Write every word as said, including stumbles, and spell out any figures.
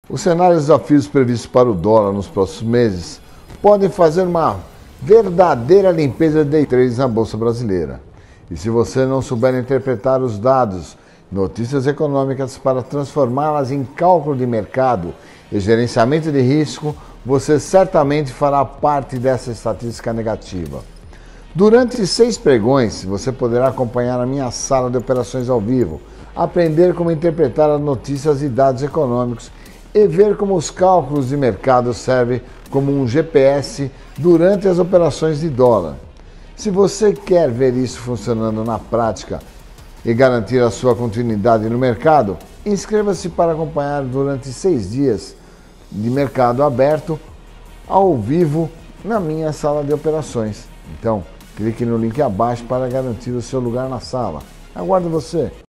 Os cenários e desafios previstos para o dólar nos próximos meses podem fazer uma verdadeira limpeza de day trades na Bolsa Brasileira. E se você não souber interpretar os dados, notícias econômicas para transformá-las em cálculo de mercado e gerenciamento de risco, você certamente fará parte dessa estatística negativa. Durante seis pregões, você poderá acompanhar a minha sala de operações ao vivo, aprender como interpretar as notícias e dados econômicos e ver como os cálculos de mercado servem como um G P S durante as operações de dólar. Se você quer ver isso funcionando na prática e garantir a sua continuidade no mercado, inscreva-se para acompanhar durante seis dias de mercado aberto ao vivo na minha sala de operações. Então, clique no link abaixo para garantir o seu lugar na sala. Aguardo você!